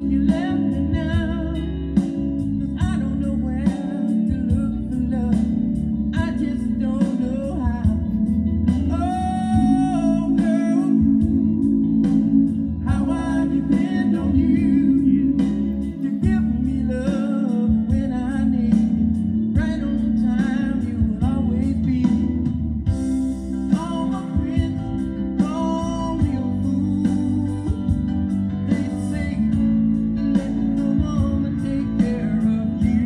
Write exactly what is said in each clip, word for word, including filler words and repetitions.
You left me now, 'cause I don't know where to look for love. I just don't know how. Oh, girl, how I depend on you to give me love when I need it. Right on time, you will always be. All my friends call me a fool. They say, let the woman take care of you.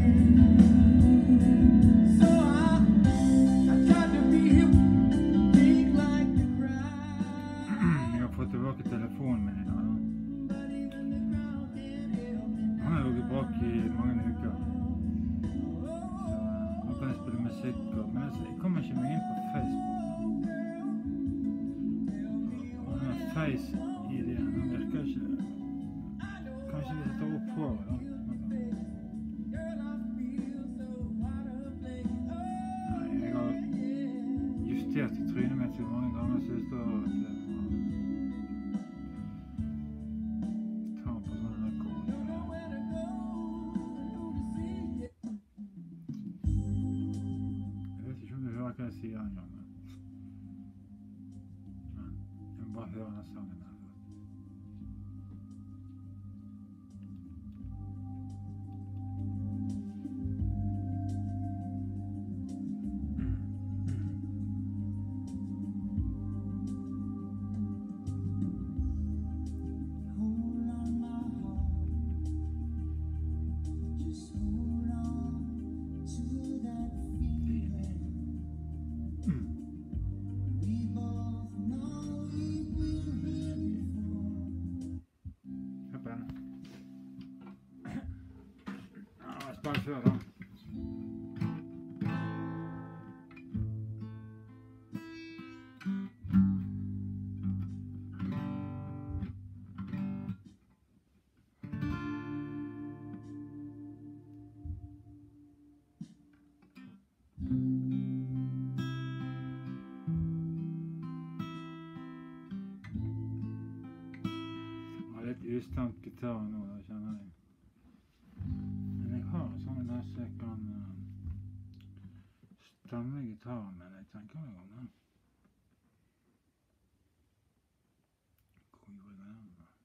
So I, I tried to be hip, think like the crowd. Jeg har fått tilbake telefonen min i dag. Da. But even the crowd can't help me Han har ligget bak i mange uker. Så nå kan jeg spille musikk, og, men jeg, jeg kommer ikke meg inn på Facebook. Og den Face i det, den virker ikke. Kanskje vi setter opp på da. Nei, jeg har justert trynet mitt så mange ganger, så det står at jeg må ta på sånne rekord. Jeg vet ikke om du hører hva jeg sier en gang. Men jeg må bare høre denne sangen her. Hold on, my heart. Just hold on to that feeling. We both know we've been here before. Hør på denne. Ja, jeg spiller før da. Jeg har litt ustemt gitar nå, da kjenner jeg. Men jeg har sånn der så jeg kan uh, stemme gitaren, men jeg tenker meg om den. Hvor gjorde jeg den da?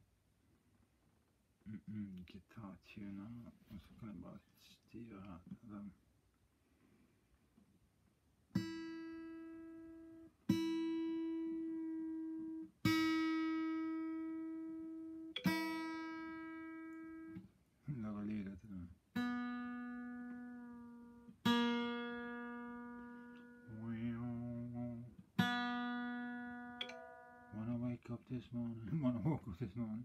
Mm -mm, gitartuner, og så kan jeg bare styre her. Den. Lager lyd etter den. Wanna wake up this morning, wanna walk up this morning.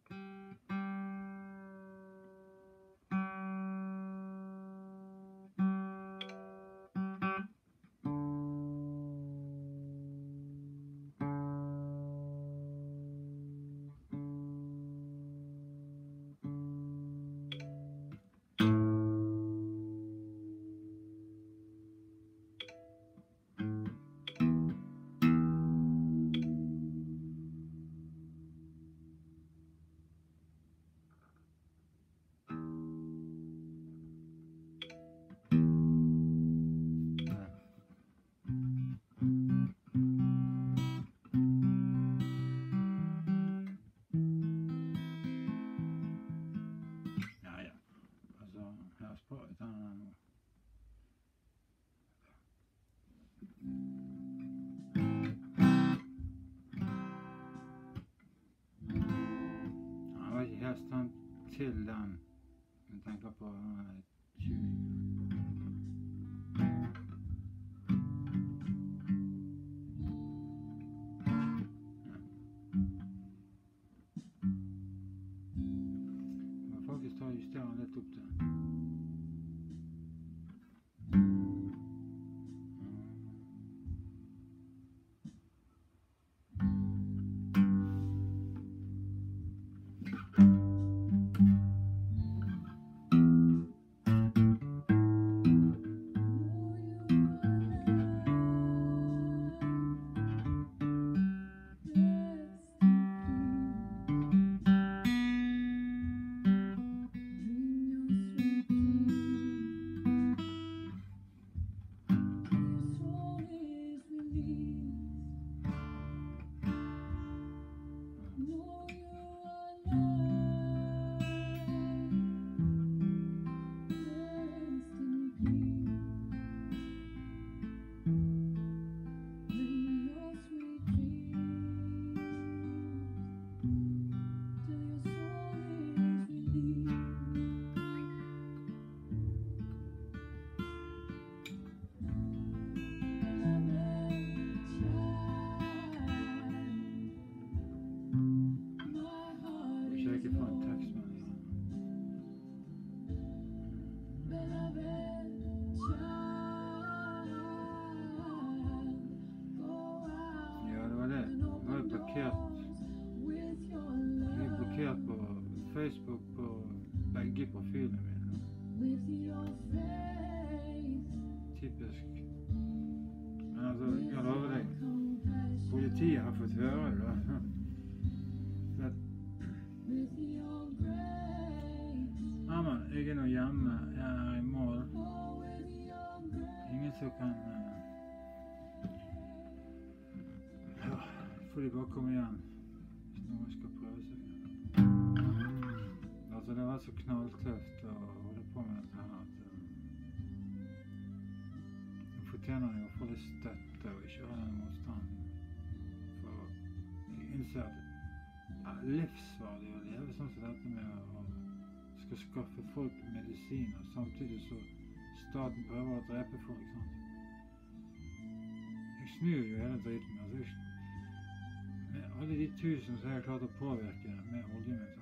Ja, ja. Altså, her spør jeg den her nå. Jeg var ikke helt stand til den. Jeg tenker på uh, tjue. Jeg må faktisk ta og justere den litt opp til. på begge profilene mine. Typisk. Men altså, jeg lover deg, politiet har fått høre det da. Så at, ja, men, jeg er nå hjemme, jeg er i mål. Ingen som kan, ja, får de bare komme igjen, hvis noen skal prøve seg. Altså, det var så knalltøft å holde på med dette her, at jeg fortjener jo å få litt støtte og ikke ha den motstanden. For jeg innser at det er livsfarlig å leve sånn som dette med å skal skaffe folk medisiner, samtidig så staten prøver å drepe folk, sant? Jeg snur jo hele driten, altså jeg, med alle de tusen som jeg har klart å påvirke med oljen min, sant?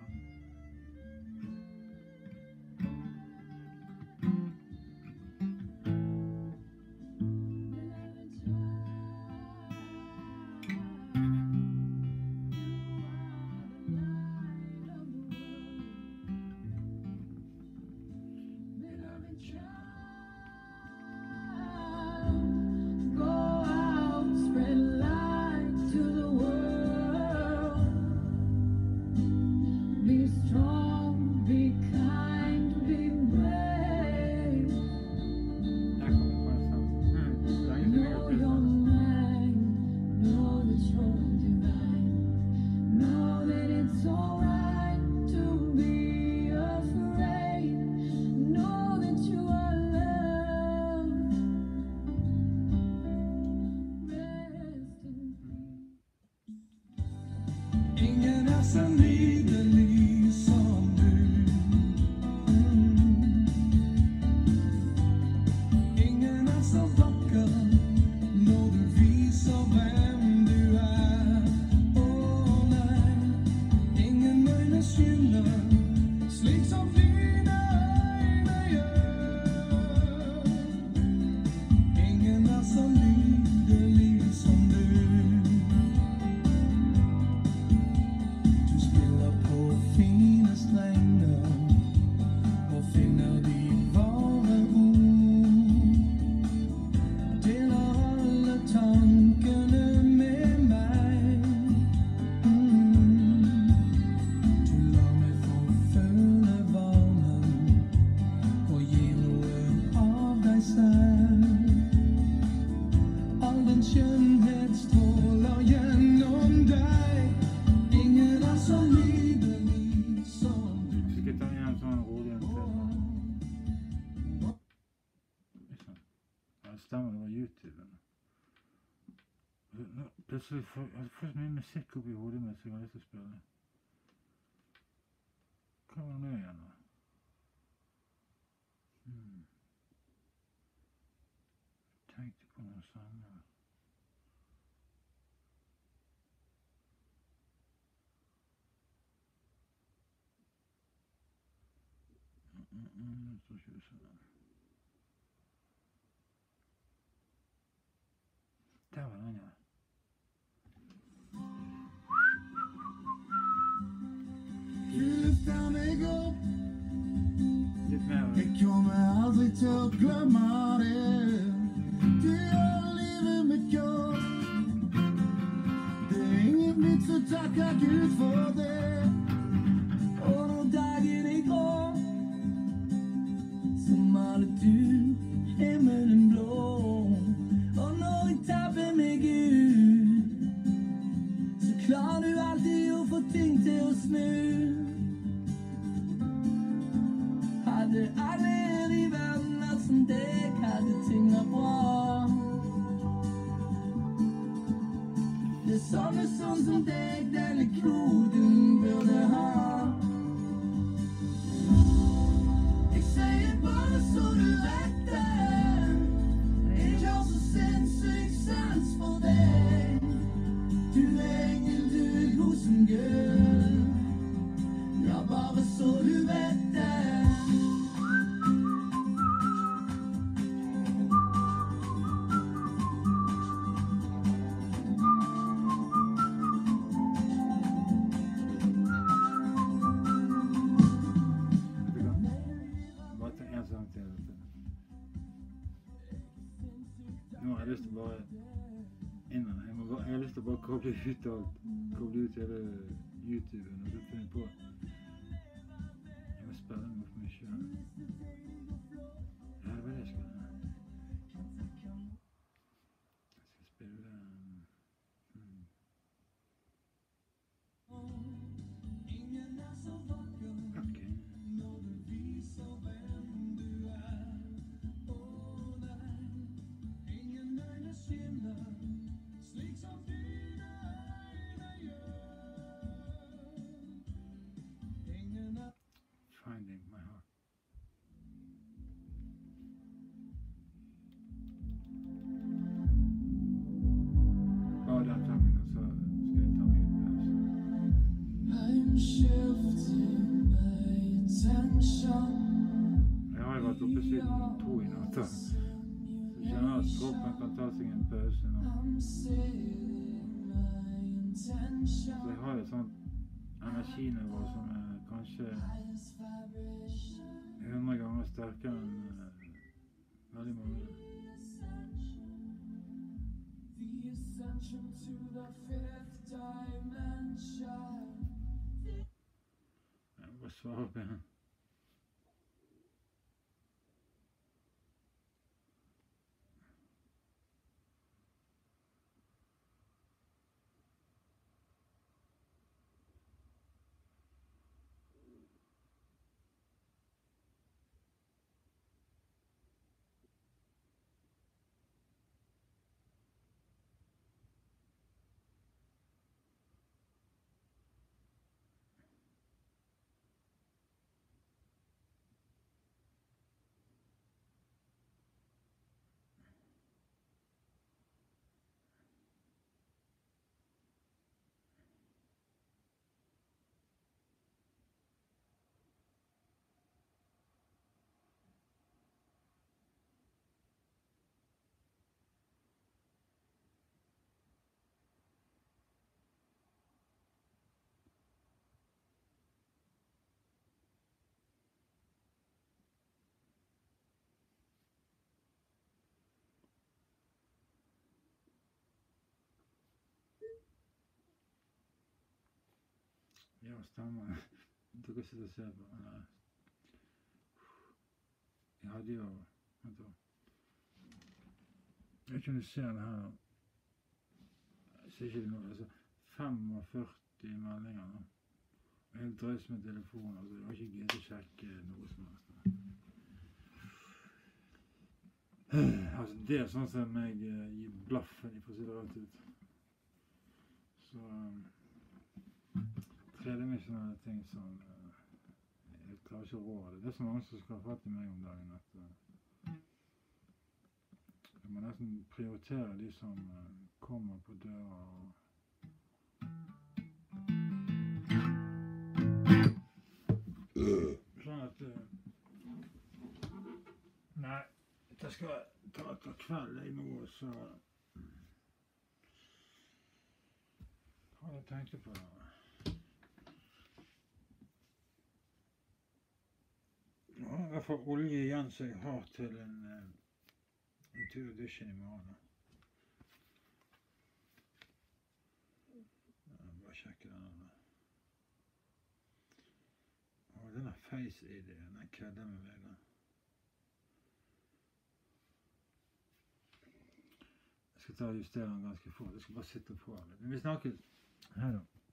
Ingen er så nydelig som du. Mm. Ingen er så vakker når du viser hvem du er. Åh nei, ingen øyne skinner slik som dine øyne gjør. Ingen er så nydelig som du. Stemmer, det var YouTube. Plutselig får jeg får så mye musikk opp i hodet mitt, så jeg har lyst til å spille. Hva var det nå igjen da? Hmm. Jeg tenkte på noen sanger. Mm, mm, mm, det står ikke sånn. Der var den, ja. Lyfta meg opp. Litt mer. Jeg kommer aldri til å glemme det. Du gjør livet mitt godt. Det er ingen vits å takke Gud for det. Og når dagen er grå, så maler du himmelen blå. Og når jeg tapper meg ut, så klarer du alltid å få ting til å snu. Hadde alle her i verden vært som deg, hadde ting vært bra. Det er sånne sånn som deg, denne kloden bør lyst til å bare innrømme. Jeg, må bare, jeg har lyst til å bare koble ut alt. Koble ut hele YouTuben og så finne på. Jeg må spille meg for meg selv. Ja, det var det jeg skulle. Jeg skal spille... Hmm. Finding my heart. Bare den tanken, og så skal jeg ta meg en pause. I'm shifting my attention. Jeg har jo vært oppe siden to i natt, så jeg kjenner at kroppen kan ta seg en pause nå. Så jeg har et sånt energinivå som er kanskje hundre ganger sterkere enn uh, veldig mange. Jeg må bare svare på den. Ja, stemmer. Dere sitter og ser på. Nei. Jeg hadde jo... Vent da. Jeg kunne se det her. Jeg ser ikke det nå. Altså, femogførti meldinger nå. Helt drøys med telefonen. Altså, jeg har ikke giddet å sjekke noe som helst. Altså, det er sånn som jeg uh, gir blaffen i, for å si det rett ut. Så... Um, tredimensionelle ting som uh, jeg klarer ikke å rå det. Det er så mange som skal ha fatt i meg om dagen at uh, jeg må nesten prioritere de som uh, kommer på døra og sånn at uh, nei, jeg skal ta etter kveld jeg nå, så har jeg tenkt på det. Ja, jeg får olje igjen så jeg har til en, en tur i dusjen i morgen. Ja, bare sjekke denne. Å, denne Face I D, den kødder med meg da. Jeg skal ta og justere den ganske fort, jeg skal bare sitte på den. Men vi snakkes. Hei da.